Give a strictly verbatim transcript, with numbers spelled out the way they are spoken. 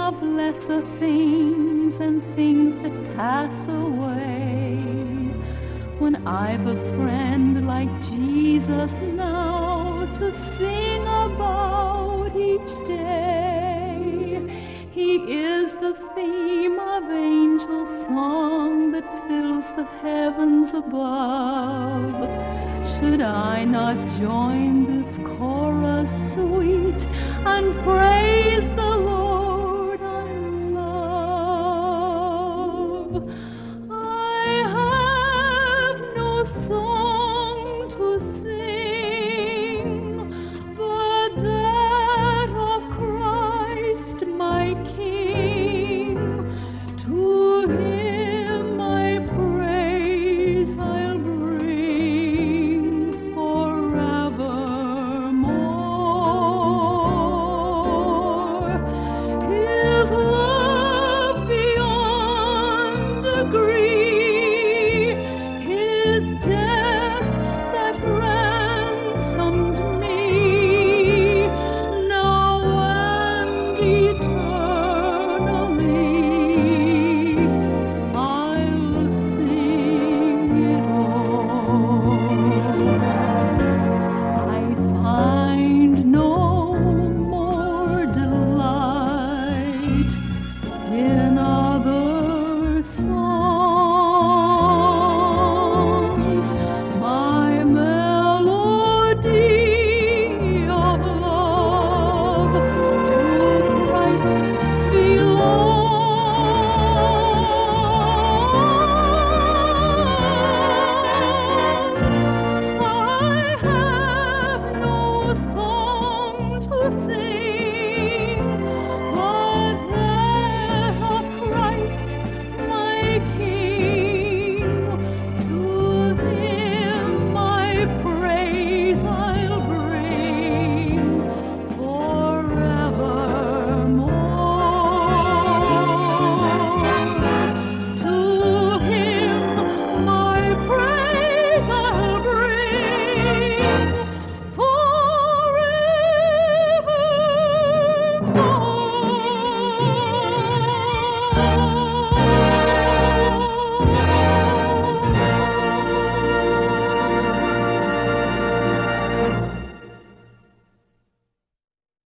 of lesser things and things that pass away. When I've a friend like Jesus now to sing about each day, He is the theme of angel song that fills the heavens above. Should I not join this chorus sweet and praise the Lord I love? I have no song to sing but that of Christ my King.